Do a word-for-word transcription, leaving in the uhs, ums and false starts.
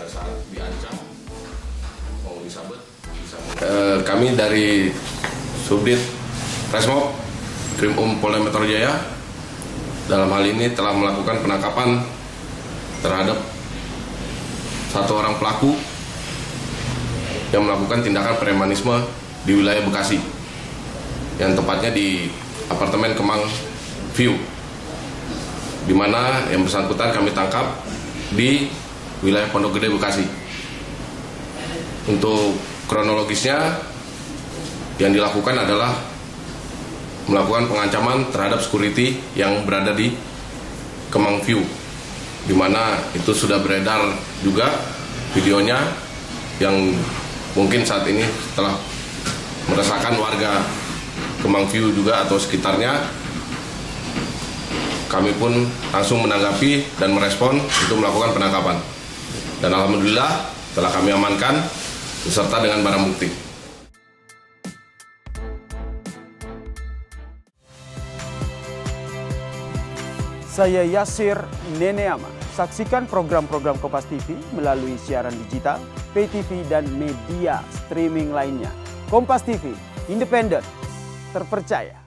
pada saat diancam mau disabet bisa. E, kami dari Subdit Resmob Krimum Polda Metro Jaya dalam hal ini telah melakukan penangkapan terhadap satu orang pelaku yang melakukan tindakan premanisme di wilayah Bekasi, yang tepatnya di apartemen Kemang View, di mana yang bersangkutan kami tangkap di wilayah Pondok Gede, Bekasi. Untuk kronologisnya, yang dilakukan adalah melakukan pengancaman terhadap security yang berada di Kemang View, di mana itu sudah beredar juga videonya yang mungkin saat ini telah meresahkan warga Kemang View juga atau sekitarnya. Kami pun langsung menanggapi dan merespon untuk melakukan penangkapan. Dan alhamdulillah telah kami amankan beserta dengan barang bukti. Saya Yasir Neneama. Saksikan program-program Kompas T V melalui siaran digital, pay T V, dan media streaming lainnya. Kompas T V, independen, terpercaya.